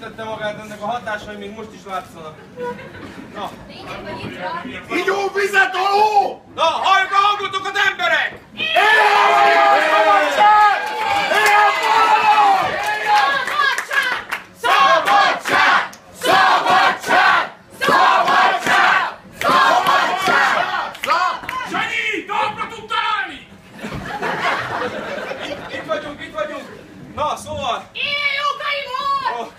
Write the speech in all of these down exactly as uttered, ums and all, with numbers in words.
elveszítette magát, ennek a hatásai még most is látszanak. Na. Igyó vizet aló! Na, halljuk a hangotokat, emberek! Szabadság! Szabadság! Szabadság! Szabadság! Szabadság! Sanyi, talpra tud találni! Itt, itt vagyunk, itt vagyunk! Na, szóval... Élj, Jogaimon!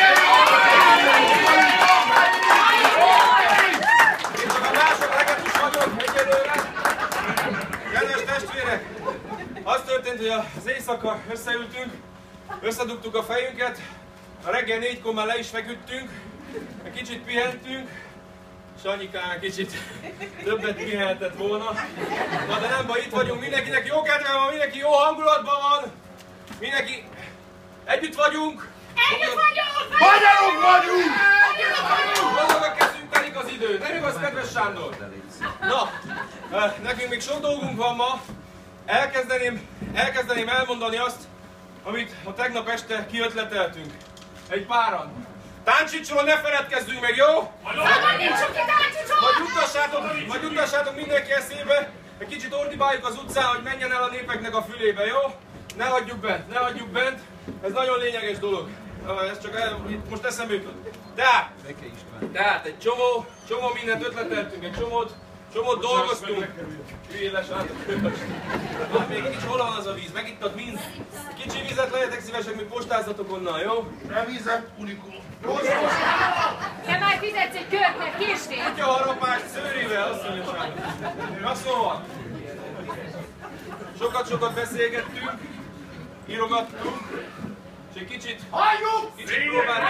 Én csak a másodlegetus vagyok egyelőre. Kedves testvérek! Az történt, hogy az éjszaka összeültünk, összedugtuk a fejünket, a reggel négykor már le is feküdtünk, egy kicsit pihentünk, Sanyikán kicsit többet pihenhetett volna. Na de nem baj, itt vagyunk, mindenkinek jó kedve van, mindenki jó hangulatban van, mindenki együtt vagyunk. Együtt vagyunk! Magyarok vagyunk! Mozog a kezünk, telik az idő, nem igaz, kedves Sándor? Na, nekünk még sok dolgunk van ma. Elkezdeném, elkezdeném elmondani azt, amit a tegnap este kiötleteltünk. Egy páran. Táncsicsról ne feledkezzünk meg, jó? Szabadítsuk ki Táncsicsot! Majd jutassátok, majd jutassátok mindenki eszébe, egy kicsit ordibáljuk az utcán, hogy menjen el a népeknek a fülébe, jó? Ne hagyjuk bent, ne hagyjuk bent. Ez nagyon lényeges dolog. Ez csak el, most eszembe jutott. Tehát, tehát egy csomó, csomó mindent ötleteltünk, egy csomót, csomót dolgoztunk. Hülyén lesálltok. Még egy kicsi, hol van az a víz? Megittad mind? Kicsi vizet legyetek szívesek, még postázzatok onnan, jó? Nem vizet, Unikó. Te már fizetsz egy kört, mert késtél! Kutya harapás szőrivel, azt mondja Sándor. Na szóval, sokat-sokat beszélgettünk, írogattunk, és egy kicsit, Halljuk! kicsit próbáltunk.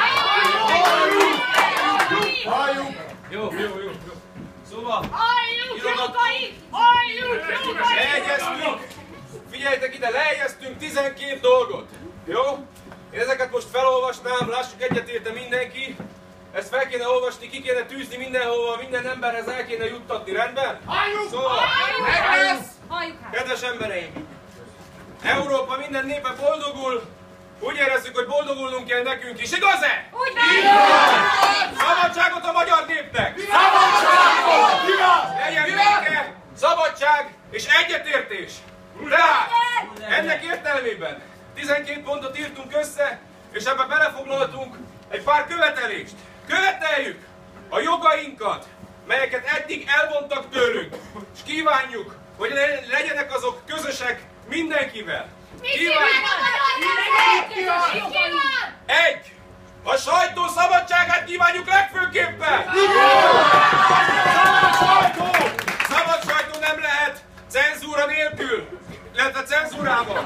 Halljuk! Jó, jó, jó, jó. Szóval, Halljuk, írogattunk, Jogai! Halljuk, Jogai! leegyeztünk, figyeljetek ide, leegyeztünk tizenkét dolgot, jó? Én ezeket most felolvasnám, lássuk, egyetérte mindenki. Ezt fel kéne olvasni, ki kéne tűzni mindenhova, minden emberhez el kéne juttatni, rendben? Halljuk! Szóval, Halljuk hát! kedves embereim! Európa minden népe boldogul, úgy érezzük, hogy boldogulnunk kell nekünk is, igaz-e? Úgy van! Szabadságot a magyar népnek! Szabadságot! Vigyázz! Legyen béke, szabadság és egyetértés! Tehát, ennek értelmében tizenkét pontot írtunk össze, és ebbe belefoglaltunk egy pár követelést. Követeljük a jogainkat, melyeket eddig elvontak tőlünk, és kívánjuk, hogy legyenek azok közösek mindenkivel. Kívánjuk! Egy! A sajtó szabadságát kívánjuk legfőképpen! Szabad sajtó! Szabad sajtó nem lehet cenzúra nélkül, illetve cenzúrával.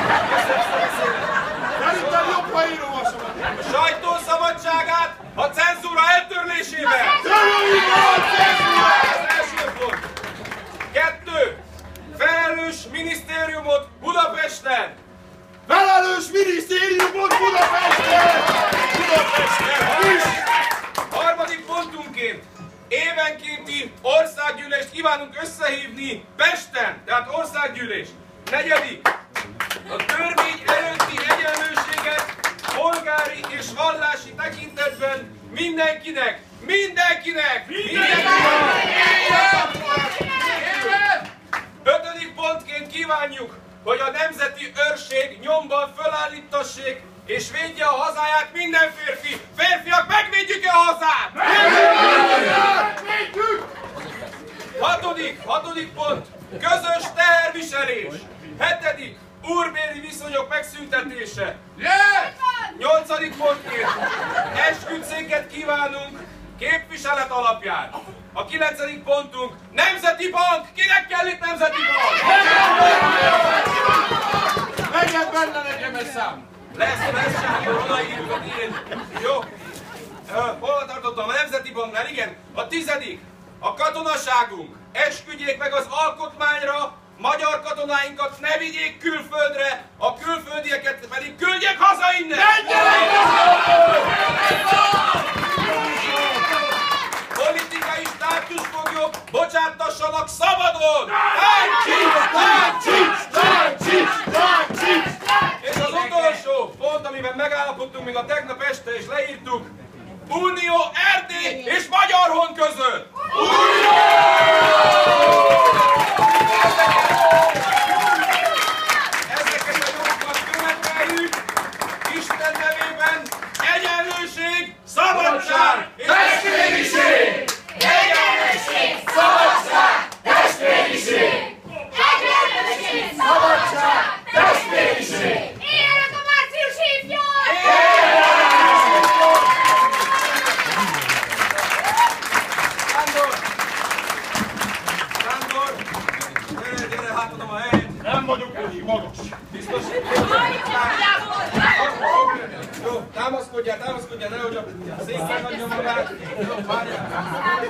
Szerintem jobb, ha én olvasom. A sajtó szabadságát a cenzúra eltörlésével. Töröljük el a cenzúrát! Ez első pont. Kettő. Felelős minisztériumot Budapesten. Felelős minisztériumot Budapesten! Budapesten is! Harmadik pontunként évenkénti országgyűlést kívánunk összehívni Pesten, tehát országgyűlés. Negyedik. A törvény előtti egyenlőséget polgári és vallási tekintetben mindenkinek, mindenkinek, mindenkinek! Ötödik pontként kívánjuk, hogy a nemzeti őrség nyomban fölállítassék és védje a hazáját minden férfi. Férfiak, megvédjük-e a hazát? Megvédjük! Hatodik, hatodik pont, közös teherviselés. Hetedik, úrbéri viszonyok megszüntetése. Yeah! Nyolcadik pontként, esküdtszéket kívánunk képviselet alapján. A kilencedik pontunk, Nemzeti Bank! Kinek kell itt Nemzeti Bank? Legyen benne nekem egy szám! Lesz, lesz, Sándor, odaírjuk a tiéd. Jó. Hol tartottam? A Nemzeti Banknál, igen. A tizedik, a katonaságunk. Esküdjék meg az alkotmányra, magyar katonáinkat ne vigyék külföldre, a külföldieket pedig küldjék haza innen! Politikai státusfoglyok bocsátassanak szabadon! Táncsics! Táncsics! Táncsics! Táncsics! És az utolsó pont, amiben megállapodtunk még a tegnap este, és leírtuk. Unió Erdély és Magyarhon között! Unió! Ezeket a jogokat követeljük, Isten nevében egyenlőség, szabadság és testvériség! Egyenlőség, szabadság, testvériség! Egyenlőség, szabadság, testvériség! Éljenek a március hívjon! Sándor! Sándor! Gyere, gyere, hátadom a helyét! Nem vagyok elég magas. Biztos? Jó, támaszkodjál, támaszkodjál, nehogy a szék megadja magát. Jó, várjál.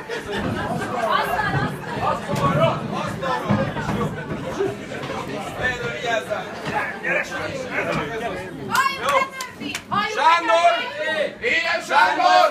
Asztalra, asztalra. Jó. Fejlő, vigyázzál. Jó. Sándor! Éljen Sándor!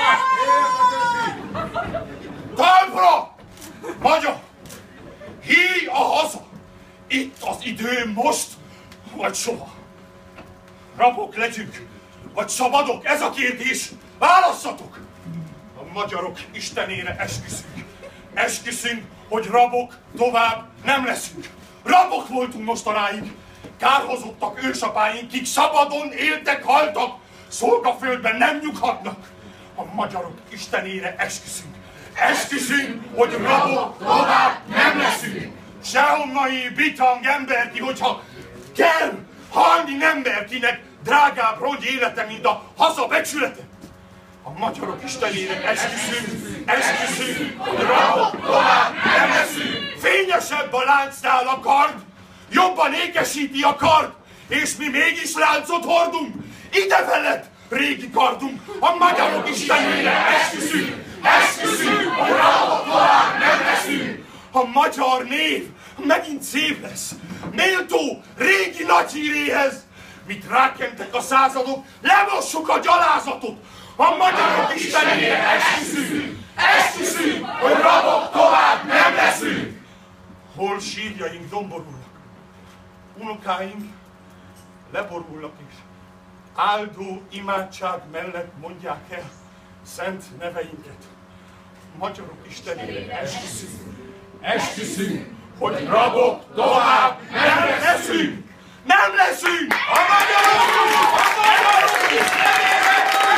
Talpra! Magyar! Híj a haza! Itt az idő most, vagy soha. Rabok legyünk, vagy szabadok? Ez a kérdés. Válasszatok! A magyarok istenére esküszünk. Esküszünk, hogy rabok tovább nem leszünk. Rabok voltunk mostanáig. Kárhozottak ősapáink, kik szabadon éltek, haltak. Szolgaföldben nem nyughatnak. A magyarok istenére esküszünk. Esküszünk, hogy rabok tovább nem leszünk. Sehonnai bitang emberki, hogyha kell halni nem mer, kinek drágább rongy élete, mint a haza becsülete. A magyarok istenére esküszünk, esküszünk, hogy rabok tovább nem leszünk. Fényesebb a láncnál a kard, jobban ékesíti a kard, és mi mégis láncot hordunk. Ide veled, régi kardunk, a magyarok istenére esküszünk, esküszünk, hogy rabok tovább nem leszünk. A magyar név megint szép lesz, méltó régi nagyhíréhez. Mit rákentek a századok, lemossuk a gyalázatot. A magyarok istenére esküszünk, esküszünk, hogy rabok tovább nem leszünk. Hol sírjaink domborulnak, unokáink leborulnak és áldó imádság mellett mondják el szent neveinket. A magyarok istenére esküszünk, esküszünk, hogy rabok tovább nem leszünk! Nem leszünk! A magyarok! A magyarok istenére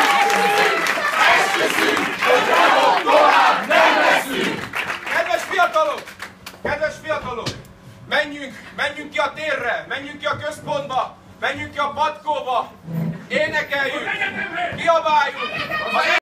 esküszünk! Hogy rabok tovább nem leszünk! Kedves fiatalok! Kedves fiatalok! Menjünk, menjünk ki a térre, menjünk ki a központba, menjünk ki a patkóba, énekeljünk, kiabáljunk!